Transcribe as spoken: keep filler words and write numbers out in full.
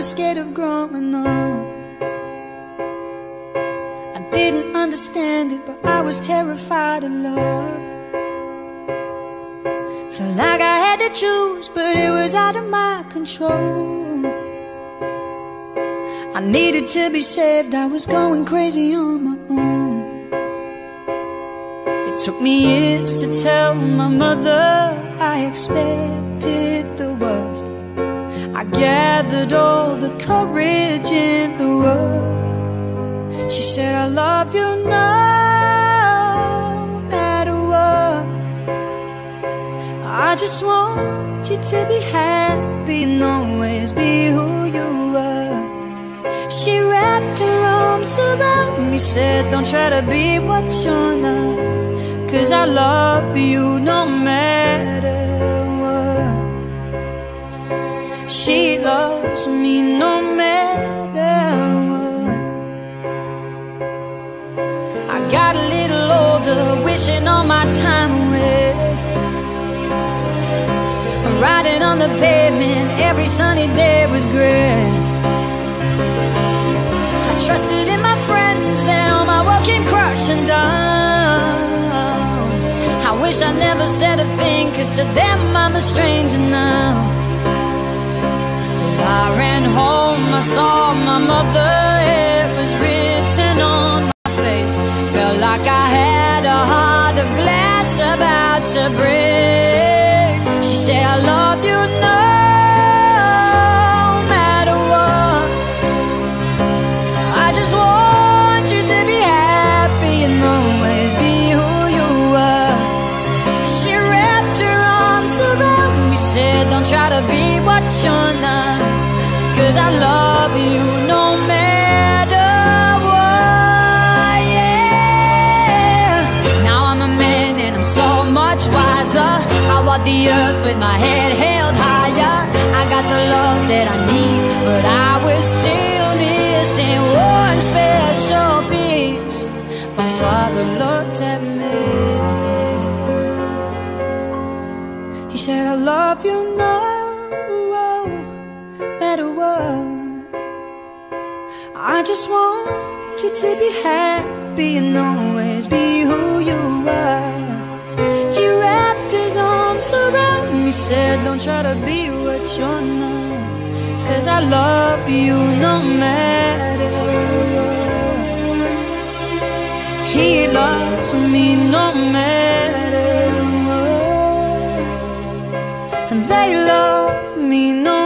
was scared of growing up. I didn't understand it, but I was terrified of love. Felt like I had to choose, but it was out of my control. I needed to be saved, I was going crazy on my own. It took me years to tell my mother I expected the worst. I gathered all the courage in the world. She said, I love you no matter what. I just want you to be happy and always be who you are. She wrapped her arms around me, said, don't try to be what you're not, 'cause I love you no matter what. She loves me no matter what. I got a little older, wishing all my time away, riding on the pavement, every sunny day was great. I trusted in my friends, then all my world came crashing down. I wish I never said a thing, 'cause to them I'm a stranger now. Well, I ran home, I saw my mother, it was written on my face. Felt like I had a heart of glass about to break. She said, I love you no matter what. I just want you to be happy and always be who you are. She wrapped her arms around me, said, don't try to be what you're not, 'cause I love you no matter what, yeah. Now I'm a man and I'm so much wiser. I walk the earth with my head held higher. I got the love that I need, but I was still missing one special piece. My father looked at me. He said, I love you no matter what. I just want you to be happy and always be who you are. He wrapped his arms around me, said, don't try to be what you're not, 'cause I love you no matter what. He loves me no matter what, and they love me no